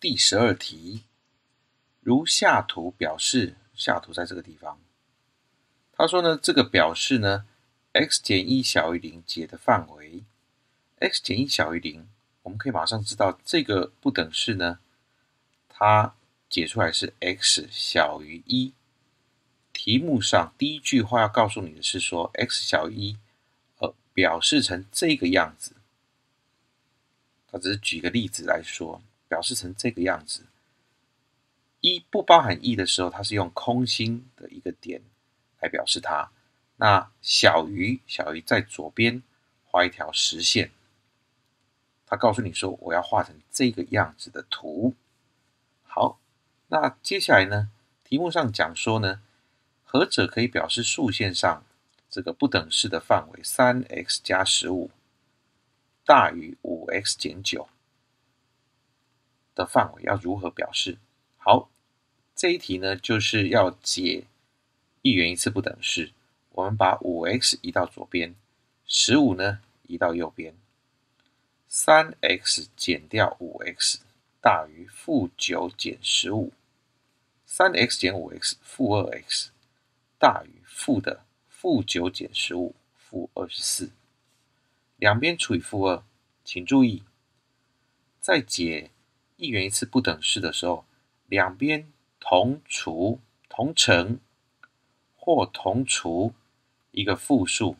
第12题，如下图表示，下图在这个地方。他说呢，这个表示呢 ，x 减1小于0解的范围 ，x 减1小于0，我们可以马上知道这个不等式呢，它解出来是 x 小于1。题目上第一句话要告诉你的是说 x 小于1，表示成这个样子。他只是举个例子来说，表示成这个样子。1不包含1的时候，它是用空心的一个点来表示它。那小于在左边画一条实线。他告诉你说，我要画成这个样子的图。好，那接下来呢，题目上讲说呢，何者可以表示竖线上这个不等式的范围 3x 加15大于5x 减9的范围要如何表示？好，这一题呢就是要解一元一次不等式。我们把 5x 移到左边，15呢移到右边。3x 减掉 5x 大于负9减15。3x 减 5x 负 2x 大于负9减15负24。两边除以负2，请注意，在解一元一次不等式的时候，两边同除、同乘或同除一个复数。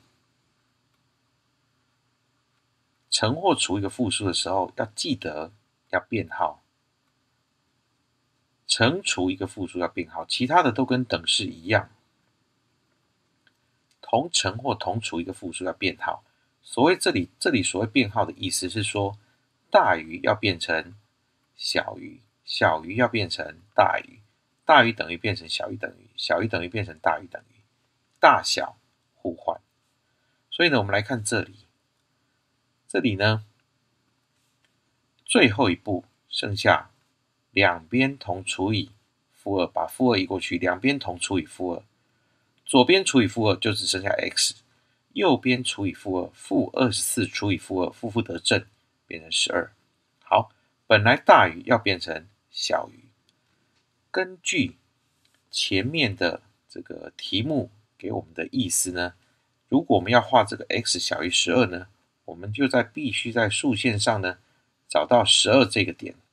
乘或除一个复数的时候，要记得要编号。乘除一个复数要编号，其他的都跟等式一样。同乘或同除一个复数要编号。所谓这里所谓编号的意思是说，大于要变成小于，小于要变成大于，大于等于变成小于等于，小于等于变成大于等于，大小互换。所以呢，我们来看这里，这里呢，最后一步剩下两边同除以负2，把负2移过去，两边同除以负2，左边除以负2就只剩下 x， 右边除以负2，负24除以负2，负负得正，变成12。好，本来大于要变成小于。根据前面的这个题目给我们的意思呢，如果我们要画这个 x 小于12呢，我们就必须在竖线上呢找到12这个点。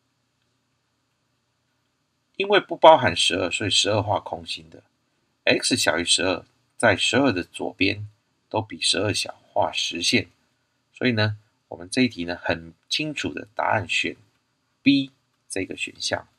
因为不包含12，所以12画空心的。x 小于12，在12的左边都比12小，画实线。所以呢，我们这一题呢很清楚的答案选 B 这个选项。